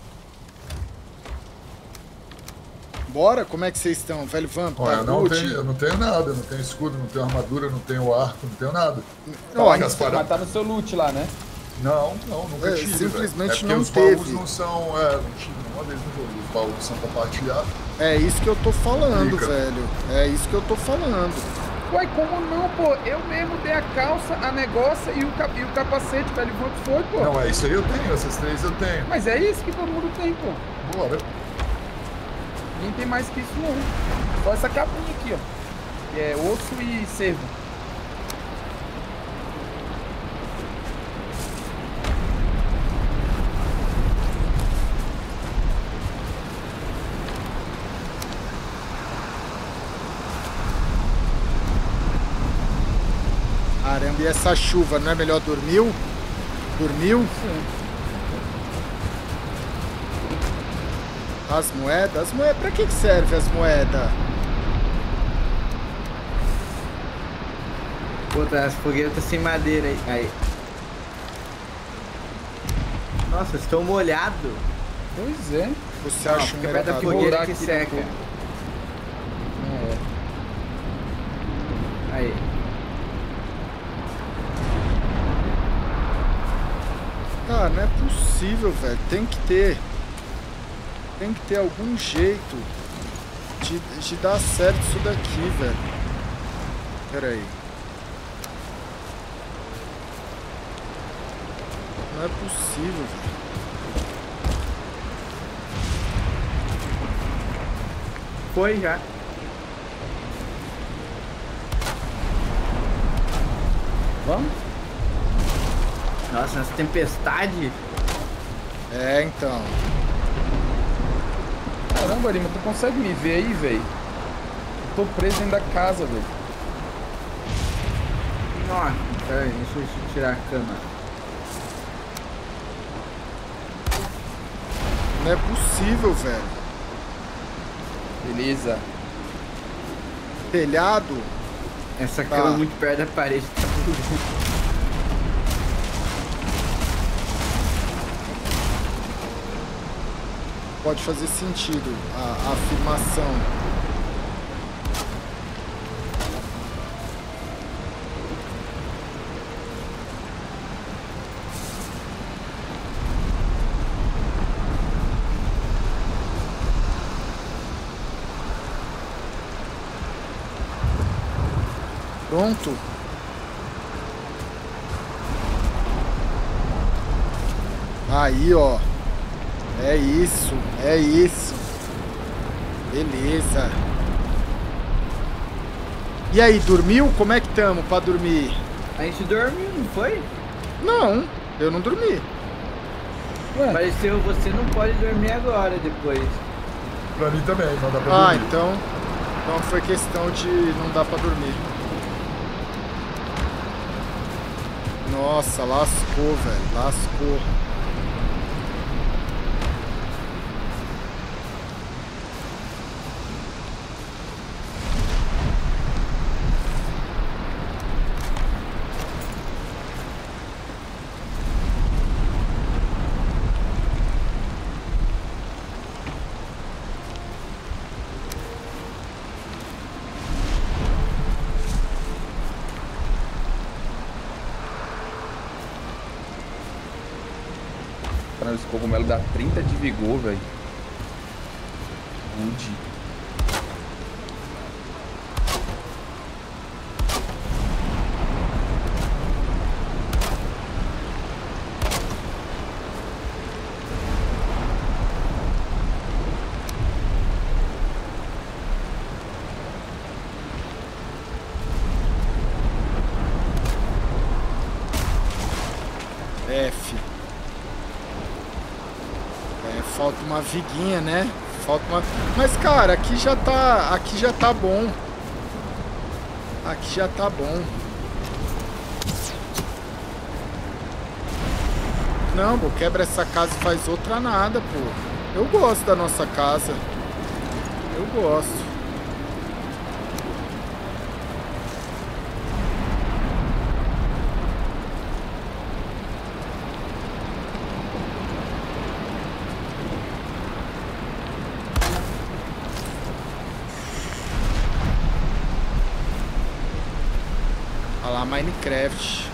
Bora? Como é que vocês estão, velho Vamp? Olha, eu não, Bagut? tenho, eu não tenho nada, eu não tenho escudo, não tenho armadura, não tenho arco, não tenho nada. Não, Tá, a gente- as paradas- Mas tá no seu loot lá, né? Não, não, nunca É, tive. simplesmente velho. É porque não os baús teve. não são. É, não tive nenhuma vez no jogo. Os baús são compartilhados. É isso que eu tô falando, Fica. velho. É isso que eu tô falando. Ué, como não, pô? Eu mesmo dei a calça, a negócio e o, cap- e o capacete, velho. Quanto foi, pô? Não, é isso aí eu tenho, essas três eu tenho. Mas é isso que todo mundo tem, pô. Bora. Ninguém tem mais que isso, não. Só essa capinha aqui, ó. Que é osso e cervo. Caramba, e essa chuva, não é melhor dormir? Dormiu? Sim. As moedas? As moedas, pra que que serve as moedas? Puta, as fogueiras tá sem madeira aí. aí. Nossa, estou molhado. Pois é. Você Não, acha um fica perto da minerador? fogueira Vou que aqui no seca. fogo. É. Aí. Cara, não é possível, velho. Tem que ter. Tem que ter algum jeito de, de dar certo isso daqui, velho. Pera aí. Não é possível, velho. Foi já. Vamos? Nossa, essa tempestade. É, então. Caramba, Lima, tu consegue me ver aí, velho? Eu tô preso dentro da casa, velho. Nossa, peraí, deixa eu tirar a cama. Não é possível, velho. Beleza. Telhado? Essa cama Tá. é muito perto da parede. Tá tudo. Pode fazer sentido a, a afirmação. Pronto. Aí, ó. É isso, é isso. Beleza. E aí, dormiu? Como é que tamo pra dormir? A gente dormiu, não foi? Não, eu não dormi. Ué, Pareceu, você não pode dormir agora, depois. Pra mim também, não dá pra Ah, dormir. então, então foi questão de não dar pra dormir. Nossa, lascou, velho, lascou. Caramba, esse cogumelo dá trinta de vigor, velho. Rude. F. É, falta uma viguinha, né? Falta uma... Mas, cara, aqui já tá... Aqui já tá bom. Aqui já tá bom. Não, pô, quebra essa casa e faz outra nada, pô. Eu gosto da nossa casa. Eu gosto. Olha lá, Minecraft.